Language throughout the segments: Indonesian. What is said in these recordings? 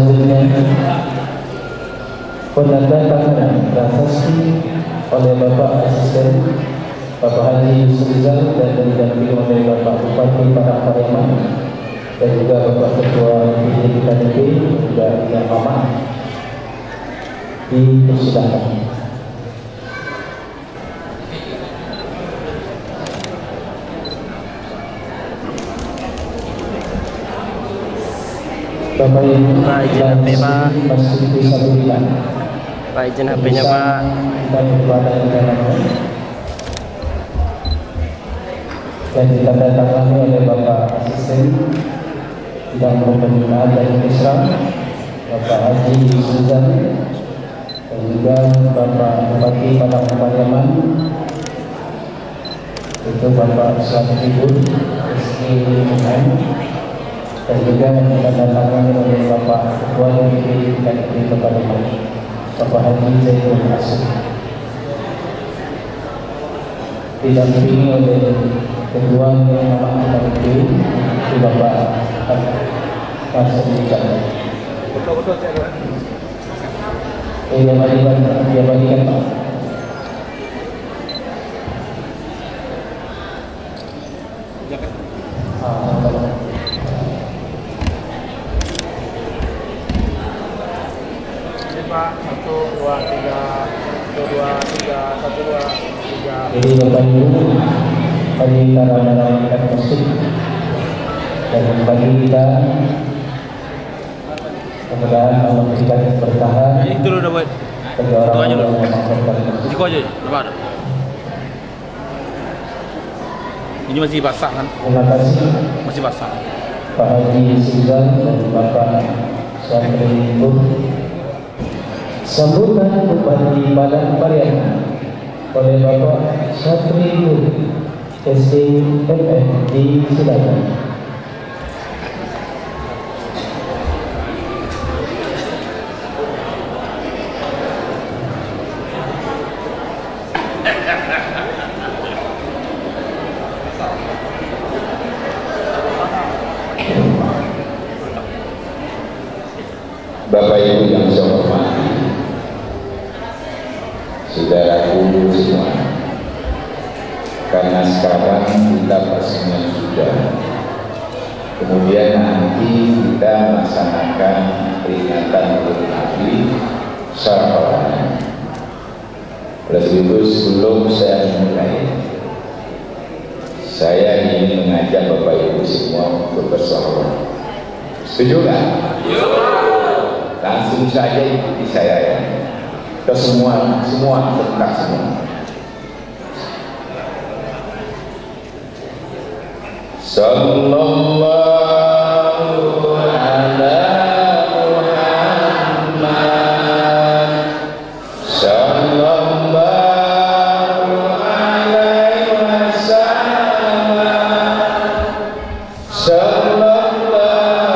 penandatanganan prasasti oleh Bapak Asisten Bapak Haji Yusuf Rizal dan didampingi oleh Bapak Bupati Pariaman dan juga Bapak Ketua KDP juga Yang Mamat dipersilakan. Bapak Ibu, Pak izin HP Pak. masih bisa bilang. Pak izin HP-nya Pak. Dan ditandatangani oleh Bapak Asisten Bidang Pembinaan dan Islam Bapak Haji Suzan dan juga Bapak Bupati Pariaman itu Bapak Suhaibul SKM dan juga ditandatangani oleh Bapak Ketua DPD KDP Pariaman Bapak Haji Zainul Asif didampingi oleh Ketua Yang Mamat KDP Bapak Kasih Jaya. Dia bagikan Pak. Pak, 1, 2, 3, 1, 2, 3, 1, 2, 3. Jadi Bapak Ibu, tadi kita menyampaikan musik dan bagi kita mudah-mudahan Allah memberikan keberkahan. Itu udah buat. Bagi orang yang memanfaatkan musik. Jiko aja, lepas. Ini masih basah kan? Terima kasih Masih basah. Pak Haji Suzan dan Bapak Suhaibul. Sambutan Bupati Padang Pariaman oleh Bapak Satriul SDMF disilakan. Bapak Ibu yang saya hormati, saudaraku semua, karena sekarang kita peresmian sudah, kemudian nanti kita melaksanakan peringatan Maulid Nabi secara oleh itu sebelum saya memulai, saya ingin mengajak Bapak Ibu semua untuk bersolawat. Setuju nggak? Langsung saja ikuti saya ya. Kita semua serentak semua. Sallallahu ala Muhammad. Sallallahu alaihi wasallam. Sallallahu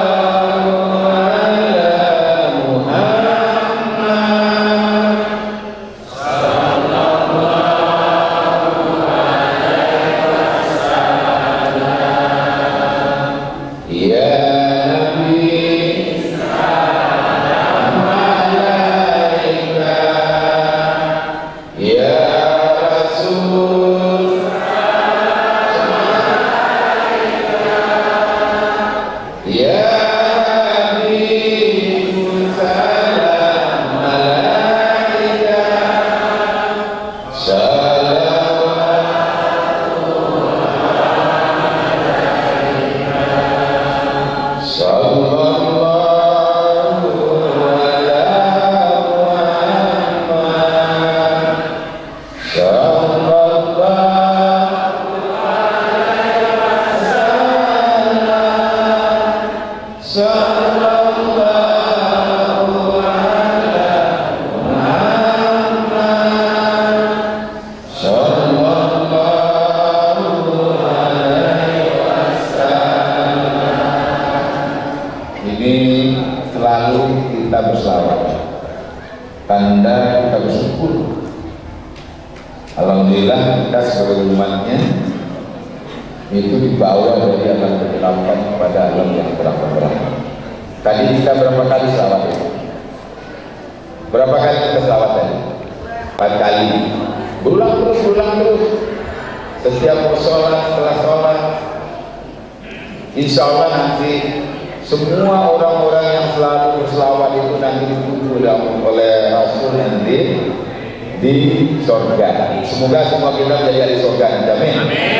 kita berselawat, tanda kita bersyukur. Alhamdulillah kita sebagai umatnya itu dibawa dari alam kegelapan kepada alam yang terang benderang. Tadi kita berapa kali selawat itu? Berapa kali kita selawat tadi? 4 kali. Berulang terus. Setiap sholat, setelah sholat, insya Allah nanti semua orang-orang yang selalu berselawat itu nanti dipuji oleh Rasul nanti di surga. Semoga semua kita menjadi ahli surga. Amin.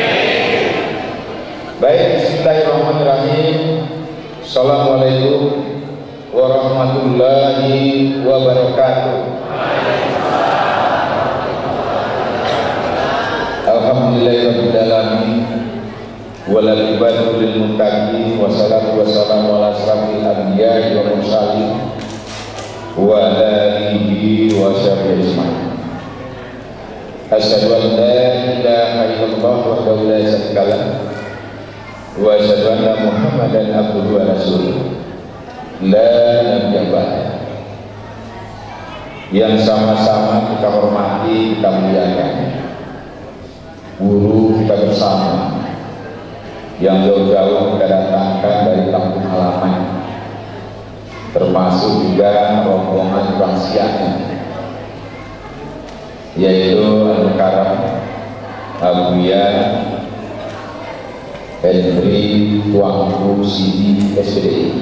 Baik, bismillahirrahmanirrahim. Assalamualaikum warahmatullahi wabarakatuh. Alhamdulillahirabbil alamin. Wal ibadu lil muttaqin wassalatu wassalamu ala asrofil anbiya'i wal mursalin wa ala alihi wa sahbihi ajma'in. Asyhadu an la ilaha illallah wahdahu la syarika lah wa asyhadu anna Muhammadan abduhu wa rasuluh la nabiyya ba'da. Yang sama-sama kita hormati, kita muliakan guru kita bersama yang jauh-jauh kita datangkan dari kampung halaman, termasuk juga rombongan bangsianya, yaitu Al-Mukarram Abuya Henry Tuanku Sidi SPDI.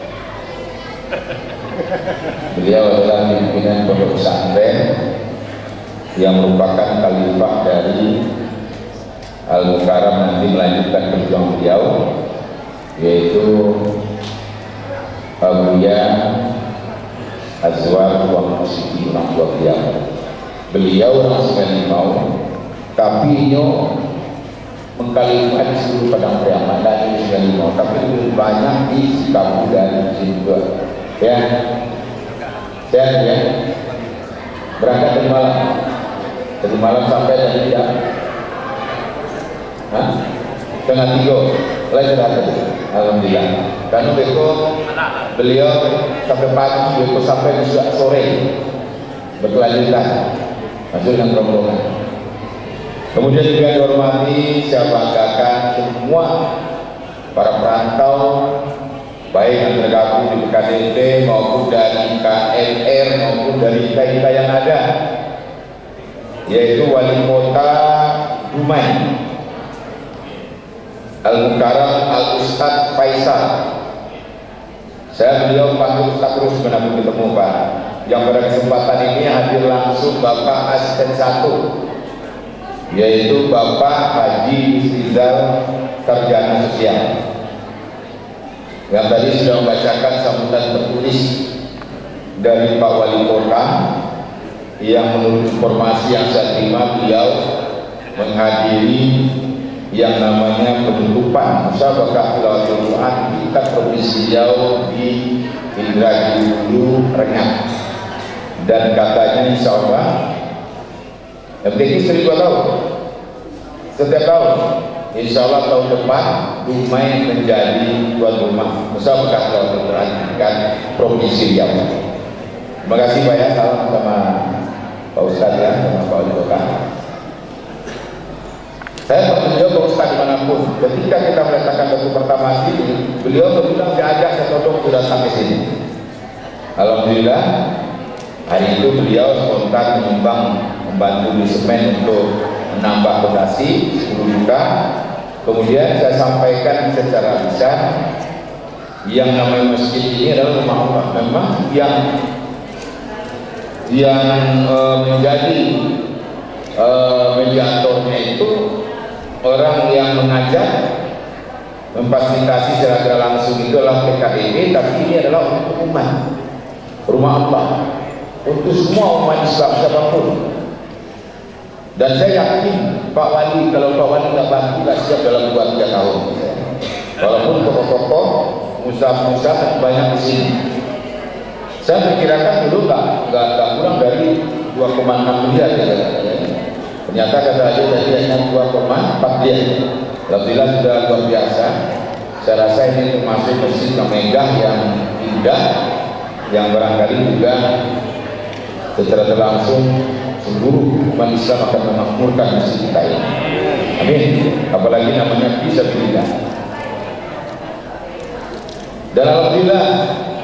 Beliau adalah pimpinan pondok pesantren yang merupakan khalifah dari Al-Mukarram nanti melanjutkan perjuangan beliau, yaitu Abuya Azwar Tuanku Sidi, orang tua beliau. Beliau orang Sungai Limau, tapi mengkalifah di seluruh Padang Priaman dan di Sungai Limau, tapi lebih banyak di Sikapu dan di juga. Ya, sehat ya. Berangkat dari malam sampai dari jam 2:30. Mulai sudah tadi. Alhamdulillah. Karena beliau sampai pagi, beliau sampai sore berkelanjutan. Masuk dengan rombongan. Kemudian juga dihormati, saya banggakan semua para perantau, baik yang tergabung di KDT maupun dari KLR maupun dari kita yang ada, yaitu Wali Kota Dumai Al-Mukarram Al-Ustadz Faisal. Beliau panggil Ustadz terus menabung ketemu Pak. Yang pada kesempatan ini hadir langsung Bapak Asisten 1, yaitu Bapak Haji Rizal Sarjana Sosial, yang tadi sudah membacakan sambutan tertulis dari Pak Wali Kota, yang menurut informasi yang saya terima beliau menghadiri yang namanya penutupan musabaqah tilawatul Quran tingkat provinsi Riau di Indragiri Hulu Rengat, dan katanya insya Allah MTQ 1000 tahun setiap tahun, insya Allah tahun depan Dumai menjadi tuan rumah musabaqah tilawatul Quran tingkat provinsi Riau. Terima kasih Pak ya, salam sama Pak Ustadz ya, sama Pak Wali Kota. Saya beliau Pak Ustadz dimanapun, ketika kita meletakkan batu pertama sini, beliau bilang diajak saya todong sudah sampai sini. Alhamdulillah hari itu beliau spontan menyumbang, membantu di semen untuk menambah fondasi 10 juta. Kemudian saya sampaikan secara lisan, yang namanya masjid ini adalah rumah Allah. Memang yang menjadi mediatornya itu orang yang mengajak, memfasilitasi secara langsung itu adalah PKDB, tapi ini adalah untuk umat, rumah Allah, untuk semua umat Islam siapapun. Dan saya yakin Pak Wali, kalau Pak Wali nggak bantu, nggak siap dalam 2-3 tahun. Walaupun tokoh-tokoh musaf banyak di sini. Saya perkirakan dulu nggak kurang dari 2,6 miliar ya. Ternyata kata aja tadi hanya 2,4 miliar. Alhamdulillah sudah luar biasa. Saya rasa ini termasuk masjid yang megah, yang indah, yang barangkali juga secara langsung seluruh umat Islam akan memakmurkan masjid kita ini. Amin. Apalagi namanya bisa berilah. Dan alhamdulillah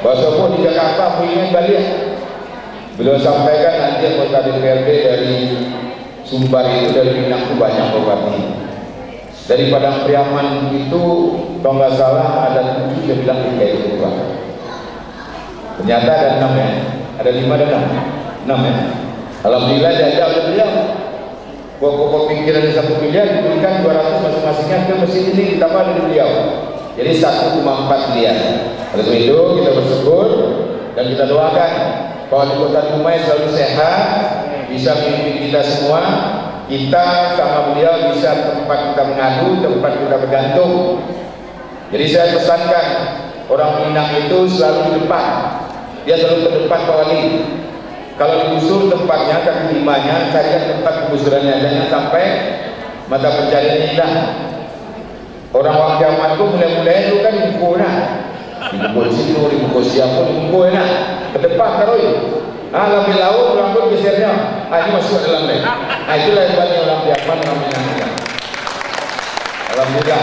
Bahwa di Jakarta ingin balik. Beliau sampaikan nanti anggota DPRD dari Sumbar itu dari Minang itu banyak bupati. Dari Padang Priaman itu kalau nggak salah ada 7, dia bilang kayak itu Pak. Ternyata ada 6 ya, ada 5 dan 6 ya. Alhamdulillah diajak oleh beliau. Pokok pikiran 1 miliar diberikan 200 masing-masingnya ke mesin ini ditambah dari beliau. Jadi 1,4 miliar. Oleh itu kita bersyukur dan kita doakan bahwa di Kota Dumai selalu sehat, bisa memimpin kita semua. Kita sama beliau bisa tempat kita mengadu, tempat kita bergantung. Jadi saya pesankan orang Minang itu selalu di depan. Dia selalu ke depan Pak Wali. Kalau digusur tempatnya, kaki limanya, carikan tempat penggusurannya. Jangan sampai mata pencarian hilang. Orang waktu zaman itu mulai-mulai itu kan dipukul nah. Dipukul situ, dipukul siapa, dipukul nah. Ke depan taruh. Lebih laut, rambut gesernya. Ini masuk dalam lagi. Itulah hebatnya orang Priaman, orang Minang. Alhamdulillah.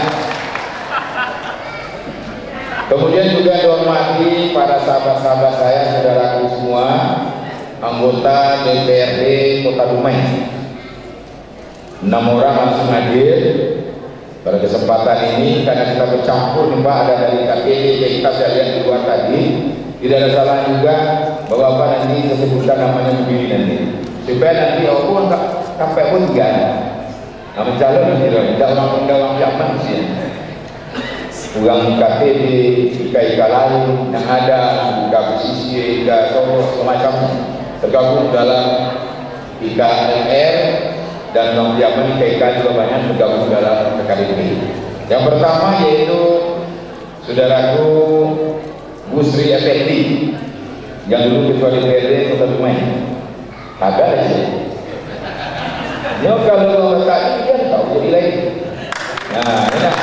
Kemudian juga dihormati para sahabat-sahabat saya, saudaraku semua, anggota DPRD Kota Dumai. 6 orang langsung hadir pada kesempatan ini karena kita bercampur nih Pak, ada dari KPD, kita saya lihat di luar tadi. Tidak ada salah juga bahwa Bapak nanti disebutkan namanya begini nanti supaya nanti aku sampai pun juga nama calon nanti tidak orang zaman sih uang KTP, IK lain yang ada KPCC, IK semacam tergabung dalam IKLR dan orang zaman IK juga banyak tergabung dalam KKDP. Yang pertama yaitu saudaraku Busri Effendi yang dulu ketua DPRD Kota Dumai. Ada sih. Dia kalau tadi dia tahu jadi lain. Nah, enak.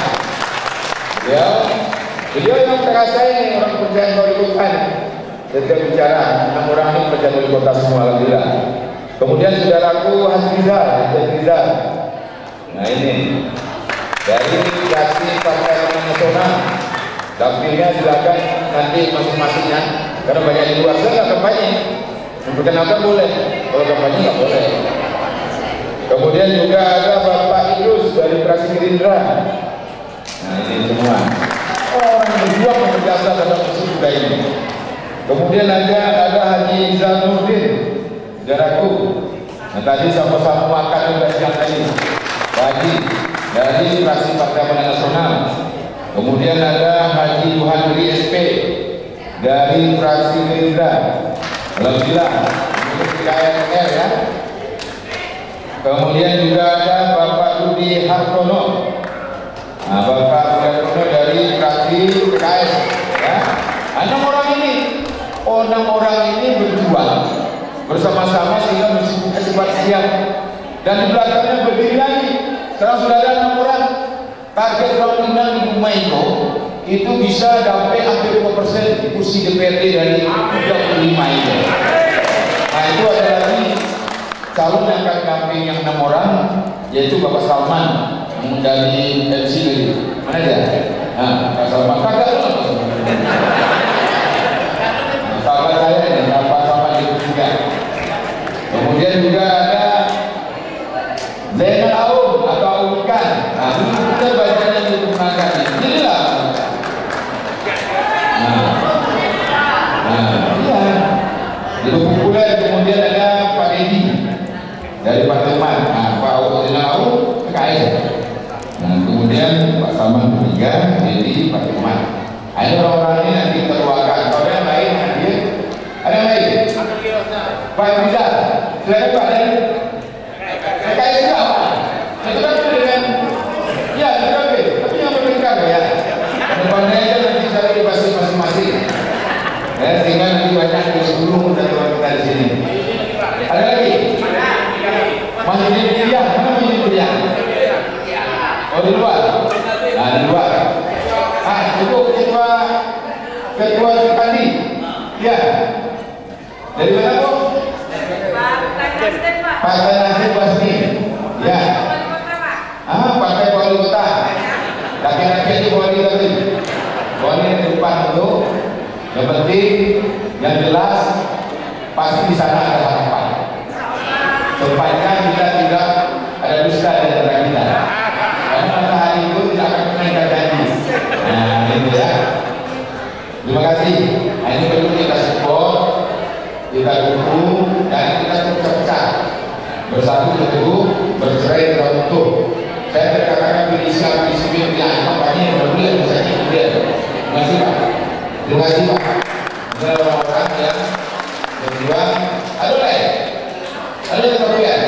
Beliau yang terasa ini orang percaya wali kota. Setiap bicara 6 orang ini percaya wali kota semua alhamdulillah. Kemudian saudaraku Hasrizal. Nah ini dari fraksi Partai Amanat Nasional. Dapilnya silakan nanti masing-masingnya karena banyak di luar sana kampanye. Memperkenalkan boleh, kalau kampanye nggak boleh. Kemudian juga ada Bapak Idrus dari fraksi Gerindra. Nah ini semua orang berjuang berjasa dalam isu budaya ini. Kemudian ada Haji Zanuddin, saudaraku. Nah tadi sama-sama makan juga siang tadi. Haji dari fraksi Partai Amanat Nasional. Kemudian ada Haji Tuhan Beri SP dari fraksi Gerindra. Alhamdulillah ini KNR ya. Kemudian juga ada Bapak Rudi Hartono. Nah, Bapak Rudi Hartono dari fraksi PKS ya. 6 orang ini berjuang bersama-sama sehingga meskipun cepat siap dan di belakangnya berdiri lagi. Sekarang sudah ada 6 orang. Target orang Minang di Dumai itu bisa sampai hampir 5% di kursi DPRD dari 35 itu. Nah itu ada lagi calon yang akan damping yang 6 orang yaitu Bapak Salman yang menjadi MC dari mana dia? Nah Pak Salman kagak sahabat saya ini Pak Salman itu juga. Kemudian juga ada Zainal Aum atau Ikan. Nah ini kita bacanya digunakan inilah. Iya. Di kumpulan kemudian ada Pak Dedi dari Pak Teman. Nah Pak Zainal Aum PKS. Nah kemudian Pak Salman ketiga, Dedi Pak Teman. Ada orang-orang ini nanti terluakan. Kalau yang lain hadir, ada yang lain. Pak Rizal, silakan Pak Dedi. PKS juga apa? Itu kan dengan ya tapi yang berbeda ya. Depannya aja nanti cari di masing-masing. Ya, sehingga nanti banyak di sebelum dan teman kita di sini. Ada lagi? Masih di kuliah, mana masih di kuliah? Oh di luar. Nah di luar. Itu ketua tadi. Ya. Dari mana Bu? Partai Nasdem pasti. Ya. Partai Wali Kota. Laki-laki itu wali tadi. Wali di depan itu. Yang penting, yang jelas pasti di sana ada harapan. Sepanjang kita tidak ada dusta di antara kita. Karena matahari itu tidak akan pernah ingkar janji. Nah, itu ya. Terima kasih. Nah, ini perlu kita support, kita dukung, dan kita terpecah. Bersatu teguh, bercerai kita utuh. Saya berkatakan Indonesia disiplin yang kampanye yang berbulan misalnya kemudian. Terima kasih Pak. Terima kasih Pak. Ini orang-orang yang berjuang. Ada lain. Ada yang kemudian.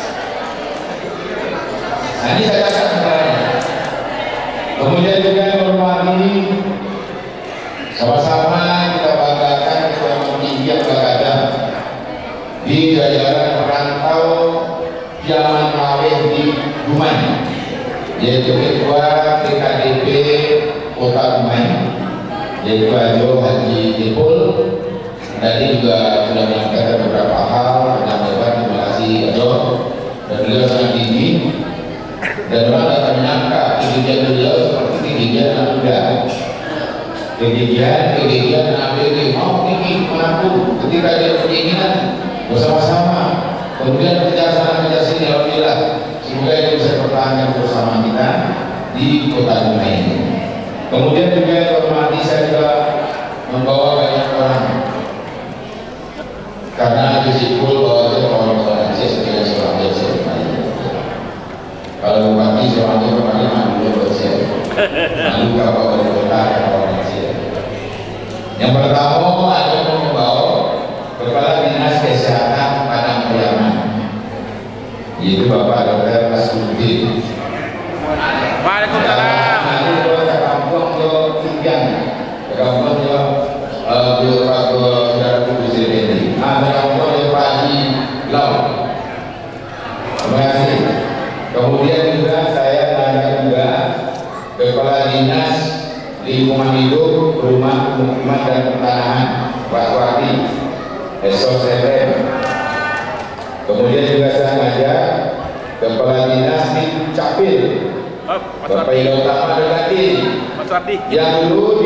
Nah ini saya katakan sebenarnya. Kemudian juga menghormati sama-sama kita banggakan ketua tinggi yang berada di jajaran perantau zaman Maweh di Dumai, yaitu ketua PKDP Kota Dumai, yaitu Ajo Haji Dipul. Tadi juga sudah menyampaikan beberapa hal tentang debat. Terima kasih Ajo, dan beliau sangat tinggi dan orang akan menyangka kegigihan beliau seperti kegigihan anak muda, kegigihan ABG mau tinggi manapun ketika dia keinginan bersama-sama kemudian kerjasama sini. Alhamdulillah, semoga itu bisa pertahankan bersama kita di Kota Dumai ini. Kemudian juga yang hormati, saya juga membawa banyak orang karena disipul bahwa itu orang-orang Aceh sebagai seorang Aceh. Kalau bupati seorang Aceh kemarin malu bersih, malu kalau dari kota orang Aceh. Yang pertama ada membawa Kepala Dinas Kesehatan Padang Pariaman, yaitu Bapak Dr. Asrudin. Waalaikumsalam. Nanti kalau ke kampung ke Tigan, ke kampung ke Saudara Kudus ini. Nah, ke kampung ke Pak Haji Lau. Terima kasih. Kemudian juga saya tanya juga Kepala Dinas Lingkungan Hidup, Rumah Pemukiman dan Pertanahan, Pak Wardi, Esok Seten. Kemudian juga saya ngajak Kepala Dinas di Capil, Bapak Ida Utama Dekati, yang dulu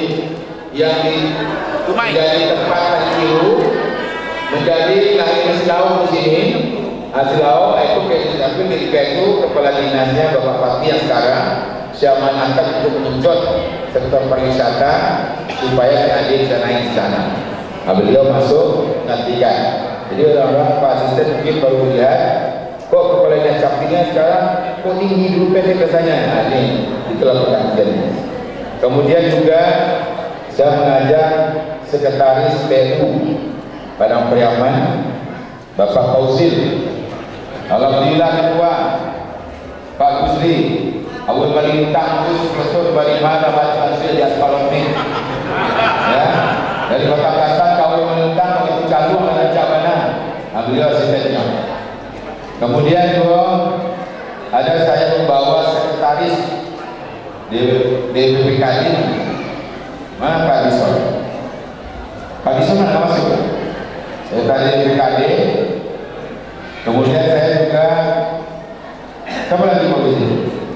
menjadi tempat Hajiru, menjadi lahir Silau di sini. Silau itu Capil ketika itu Kepala Dinasnya Bapak Pati yang sekarang saya manfaatkan untuk menunjuk sektor pariwisata supaya PAD bisa naik di sana. Nah, beliau masuk nantikan. Jadi orang-orang Pak Asisten mungkin baru lihat kok Kepala Dinas Capilnya sekarang kok tinggi dulu pendek biasanya. Nah ini itulah pergantiannya. Kemudian juga saya mengajak Sekretaris PNU Padang Pariaman Bapak Kausil. Alhamdulillah ketua Pak Gusri awal balintang itu Profesor Barimana Baca Hasil di Aspalon ini ya, dari Kota Kasar kawin melintang begitu calung dan cabana. Nah, beliau asistennya. Kemudian juga ada saya membawa sekretaris DPPKD. Mana Pak Dison? Pak Dison mana masuk? Sekretaris DPPKD. Kemudian saya juga siapa lagi Pak Dison?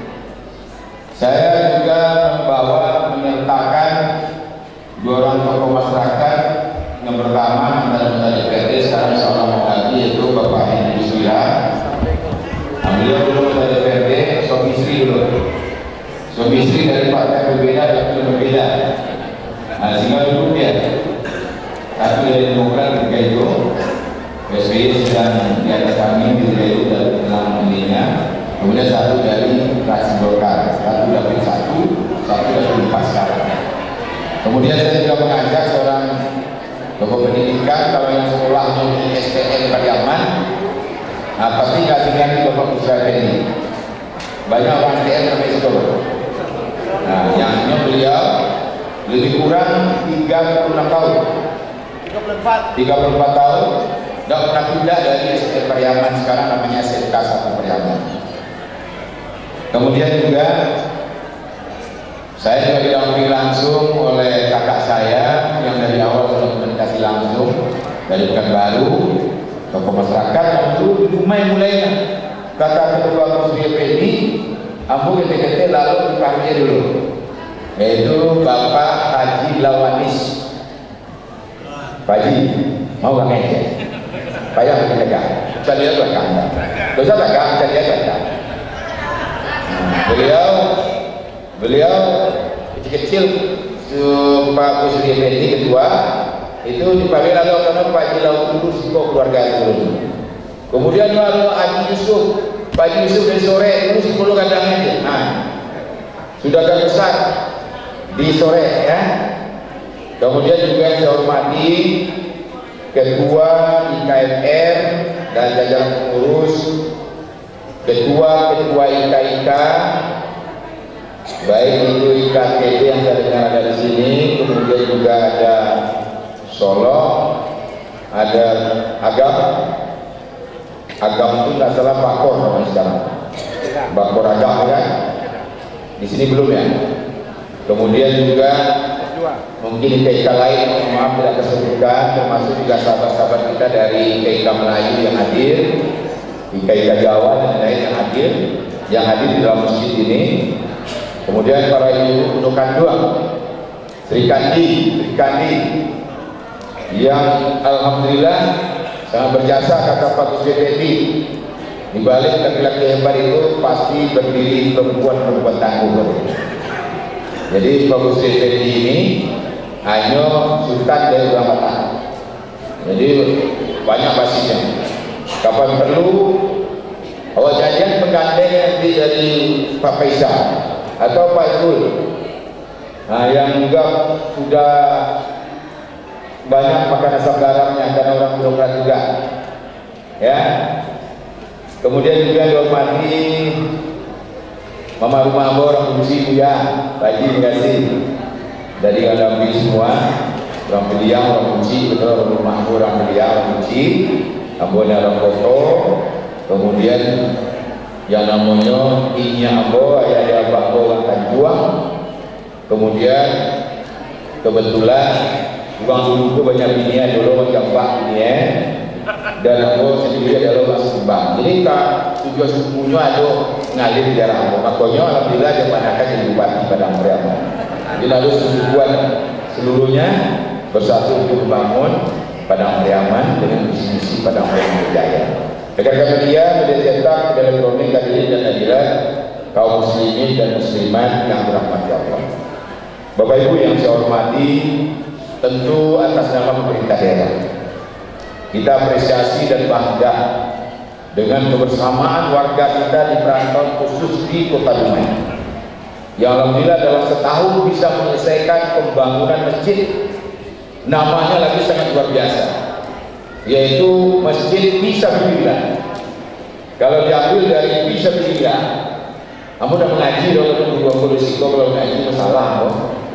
Saya juga membawa menyertakan dua orang tokoh masyarakat. Yang pertama anggota DPRD sekarang seorang mengkaji yaitu Bapak Henry Surya. Beliau dulu anggota DPRD, suami istri dulu. Suami istri dari partai berbeda tapi berbeda. Nah, sehingga dulu dia satu dari Demokrat ketika itu SBY sedang di atas kami ketika itu dalam ininya. Kemudian satu dari fraksi Golkar, satu dari satu dari Pasca. Kemudian saya juga mengajak seorang tokoh pendidikan, kalau yang sekolahnya di SPN Pariaman, nah pasti kasihkan di Bapak Pusra ini. Banyak orang SPN sampai situ. Nah, yang beliau lebih kurang 36 tahun. 34 tahun. Tidak pernah pindah dari SPN Pariaman, sekarang namanya SMK 1 Pariaman. Kemudian juga saya juga didampingi langsung oleh kakak saya yang dari awal sudah komunikasi langsung dari Pekanbaru, tokoh masyarakat yang dulu di Dumai mulainya. Kata ketua Kusri FPI, ambu kete-kete lalu dipanggil dulu, yaitu Bapak Haji Lawanis Pak Haji, mau gak ngecek? Payah begini kan? Bisa lihat belakang. Bisa belakang, bisa lihat belakang. Beliau kecil Pak Kusri Effendi ketua itu dipanggil atau karena Pak Haji Laut Kudus keluarga itu. Kemudian lalu Haji Yusuf, Pak Haji Yusuf dari sore itu 10 kadangnya dia. Nah, sudah agak besar di sore ya. Kemudian juga saya hormati Ketua IKFR dan jajaran pengurus, Ketua IKIK, baik itu IKTB yang saya dengar ada di sini, kemudian juga ada Solo, ada Agam itu nggak salah Bakor namanya sekarang, Bakor Agam kan, di sini belum ya. Kemudian juga mungkin IKIK lain, maaf tidak tersebutkan, termasuk juga sahabat-sahabat kita dari IKIK Melayu yang hadir, IKIK Jawa dan lain yang hadir di dalam masjid ini. Kemudian para ibu untuk kanduang, Sri Kandi yang alhamdulillah sangat berjasa, kata Pak Kusri Effendi. Di balik laki-laki hebat itu pasti berdiri perempuan tangguh. Jadi Pak Kusri Effendi ini hanya sultan dari Ramatan. Jadi banyak basisnya. Kapan perlu awal janjian penggandeng nanti dari Pak Faisal atau Pak Zul. Nah, yang juga sudah banyak makan asam garamnya karena orang birokrat juga. Ya. Kemudian juga dihormati Mama rumah orang Musi ya, Pak Haji terima kasih. Dari Alambi semua, orang Beliau, orang Musi, betul orang rumah orang Beliau, orang Musi, Ambonya orang Koto, kemudian yang namanya Inya Ambo, ayah dia Bakbo orang Tanjuang, kemudian kebetulan orang dulu itu banyak binian dulu macam Pak binian, dan Ambo sendiri adalah Mas Kembang. Jadi Kak tujuan sukunya ada ngalir di daerah Ambo. Makanya alhamdulillah yang manakan jadi bupati Padang Priama. Jadi lalu sukuan seluruhnya bersatu untuk membangun Padang Priaman dengan visi-misi Padang Priaman Jaya. Rekan-rekan media cetak, media elektronik, hadirin dan hadirat kaum muslimin dan muslimat yang dirahmati Allah. Bapak Ibu yang saya hormati, tentu atas nama pemerintah daerah kita apresiasi dan bangga dengan kebersamaan warga kita di perantauan khusus di Kota Dumai yang alhamdulillah dalam setahun bisa menyelesaikan pembangunan masjid namanya lagi sangat luar biasa, yaitu Masjid Fisabilillah. Kalau diambil dari Fisabilillah, kamu udah mengaji kalau mengaji masalah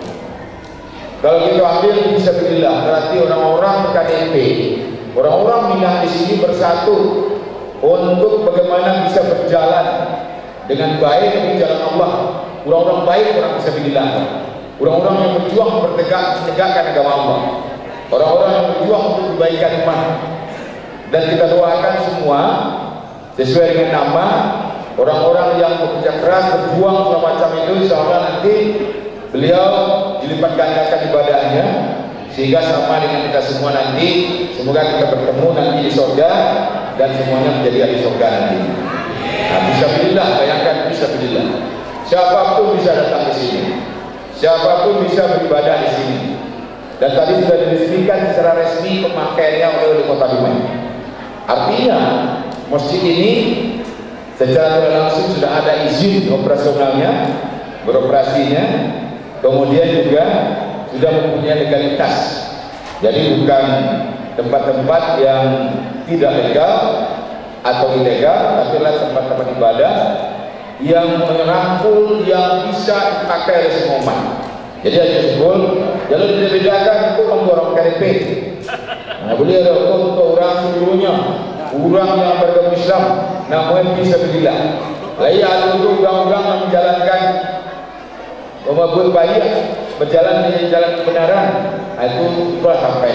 kalau kita ambil Fisabilillah berarti orang-orang KDP, orang-orang Minang di sini bersatu untuk bagaimana bisa berjalan dengan baik di jalan Allah. Orang-orang baik, orang Fisabilillah, orang-orang yang berjuang menegakkan agama Allah, orang-orang yang berjuang untuk kebaikan umat. Dan kita doakan semua sesuai dengan nama orang-orang yang bekerja keras, berjuang segala macam itu, insyaallah nanti beliau dilipat gandakan ibadahnya sehingga sama dengan kita semua nanti. Semoga kita bertemu nanti di surga dan semuanya menjadi ahli surga nanti. Nah, Fisabilillah, bayangkan Fisabilillah. Siapapun bisa datang ke sini, siapapun bisa beribadah di sini. Dan tadi sudah diresmikan secara resmi pemakaiannya oleh Kota Dumai. Artinya masjid ini secara tidak langsung sudah ada izin operasionalnya, beroperasinya, kemudian juga sudah mempunyai legalitas. Jadi bukan tempat-tempat yang tidak legal atau ilegal, tapi adalah tempat-tempat ibadah yang merangkul, yang bisa dipakai oleh semua umat. Jadi Haji Sebul, jangan dibedakan itu orang KDP. Nah, beliau ada untuk orang seluruhnya, orang yang beragama Islam, namanya Fisabilillah. Lalu ada untuk orang-orang yang menjalankan membuat baik, berjalan di jalan kebenaran, itu telah sampai.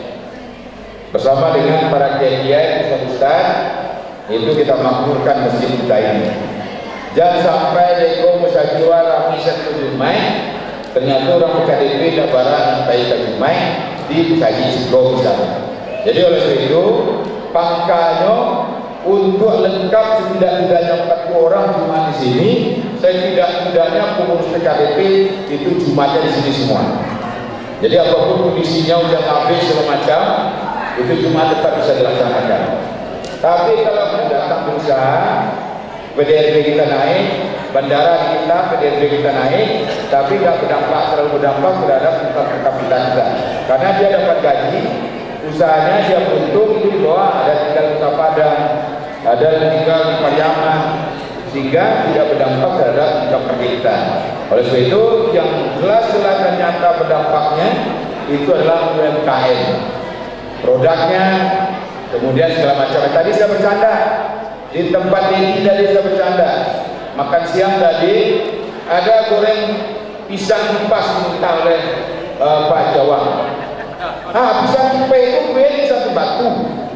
Bersama dengan para kiai, ustaz, itu kita makmurkan masjid kita ini. Jangan sampai Eko Musajiwa Rami Satu Dumai, ternyata orang KDP dan barang sampai ke Dumai, di Saji Ciko misalnya. Jadi oleh sebab itu pangkanya untuk lengkap setidak-tidaknya 40 orang Jumat di sini, saya tidak-tidaknya pengurus PKDP itu Jumatnya di sini semua. Jadi apapun kondisinya udah habis segala macam, itu Jumat tetap bisa dilaksanakan. Tapi kalau datang berusaha, PDRB kita naik, bandara kita, PDRB kita naik, tapi tidak terlalu berdampak terhadap tingkat per kapita kita. Karena dia dapat gaji, usahanya dia untung itu di bawah, ada tinggal di Padang, ada tinggal di Pariaman, sehingga tidak berdampak terhadap tingkat per kapita. Oleh sebab itu yang jelas-jelas dan nyata berdampaknya itu adalah UMKM, produknya, kemudian segala macam. Tadi saya bercanda di tempat ini, tadi saya bercanda makan siang tadi ada goreng pisang kipas diminta oleh Pak Jawa. Pisang kipas itu beli satu batu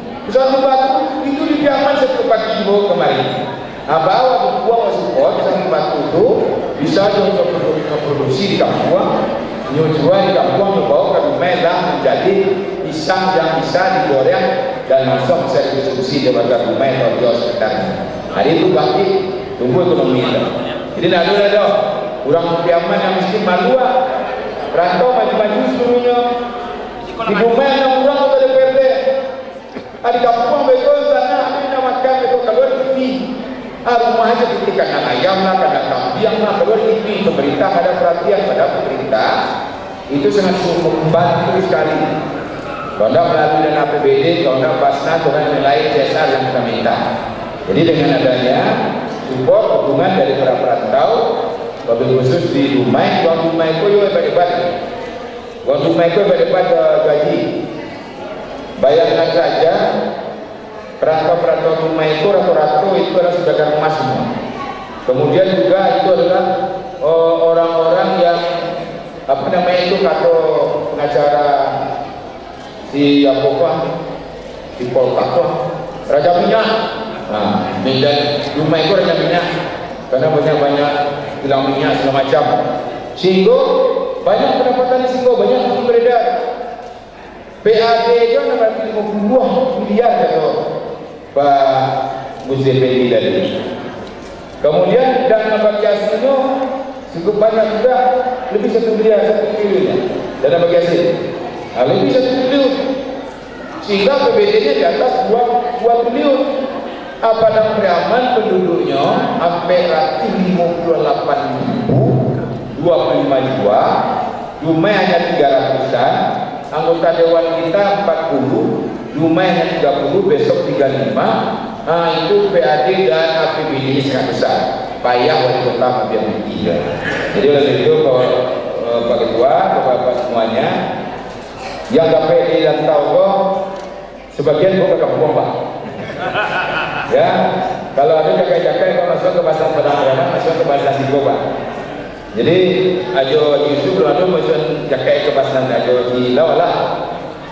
itu didiaman satu pagi bawa kemari. Bawa buang masuk pot, pisang batu itu bisa untuk produksi di kampung, jual di kampung, dibawa ke rumah dan menjadi pisang yang bisa digoreng dan langsung bisa dikonsumsi di warga rumah atau di sekitarnya. Hari itu bagi tumbuh ekonomi itu. Jadi tidak ada orang Piaman yang mesti malu, rantau maju-maju seluruhnya. Di rumah yang kurang atau DPRD, di kampung betul sana, ada yang makan betul keluar TV. Rumah aja ketika kandang ayam lah, kandang kambing lah, keluar TV. Pemerintah ada perhatian pada pemerintah, itu sangat membantu sekali. Kalau tidak melalui dana APBD, kalau tidak Basnas, kalau tidak nilai CSR yang kita minta. Jadi dengan adanya support dukungan dari para perantau, wabil khusus di Dumai, uang Dumai itu hebat-hebat. Uang Dumai itu hebat-hebat gaji. Bayangkan saja perantau-perantau Dumai itu rata-rata itu adalah saudagar emas semua. Kemudian juga itu adalah orang-orang yang apa namanya itu kata pengacara si Polkak Raja Minyak. Dan Dumai itu Raja Minyak karena banyak kilang minyak segala macam. Sehingga banyak pendapatan di Singgo, banyak yang beredar. PAD itu nanti 50 miliar kata Pak Muzi Fendi tadi. Kemudian dana bagi hasilnya cukup banyak juga, lebih 1 miliar, 1 triliun dana bagi hasil. Lebih 1 triliun. Sehingga PBD-nya di atas 2 triliun. Padang Priaman penduduknya sampai 58.000, 25 jiwa, Dumai hanya 300-an, anggota dewan kita 40, Dumai hanya 30, besok 35. Itu PAD dan APBD sangat besar. Payah wali kota hampir 3. Jadi oleh itu Pak Ketua, Bapak semuanya, yang KPD dan tahu sebagian kok kampung Pak. Ya, kalau ada jakai-jakai kalau masuk ke pasar Padang Priaman, masuk ke pasar Singgo Pak. Jadi ajo Yusuf lalu masuk jakai ke pasar ajo di Lawalah.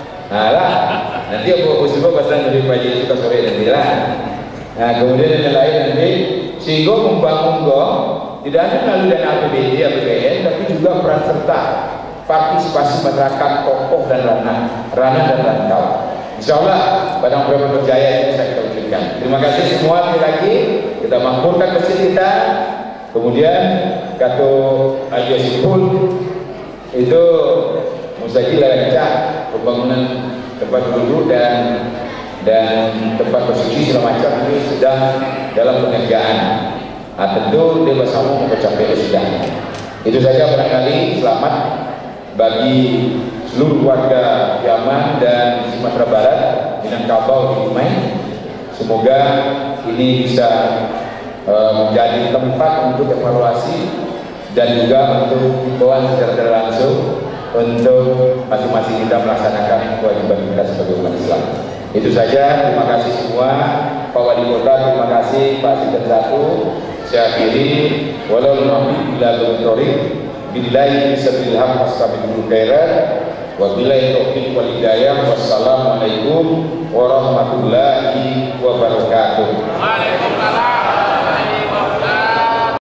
Nanti aku usul pasar dari Pak Yusuf ke sore nanti lah. Kemudian yang lain nanti Singgo membangun tidak hanya melalui dana APBD, APBN, tapi juga peran serta partisipasi masyarakat tokoh dan ranah dan rantau. InsyaAllah Padang Priaman berjaya bisa kita wujudkan. Terima kasih semua sekali lagi. Kita makmurkan masjid kita. Kemudian kata Haji Sipul itu mustahil lancar pembangunan tempat duduk dan tempat bersuci segala macam ini sedang dalam pengerjaan. Tentu dia bersama mencapai sedang. Itu saja barangkali. Selamat bagi seluruh warga Yaman dan Sumatera Barat, Minangkabau di Dumai. Semoga ini bisa menjadi tempat untuk evaluasi dan juga untuk himbauan secara langsung untuk masing-masing kita melaksanakan kewajiban kita sebagai umat Islam. Itu saja. Terima kasih semua. Pak Wali Kota, terima kasih. Pak Sikir 1, saya akhiri. Walau nabi bila lumitorik billahi bisabilil haq wassalamu khairan wabillahi taufiq wal hidayah. Wassalamualaikum warahmatullahi wabarakatuh. Waalaikumsalam.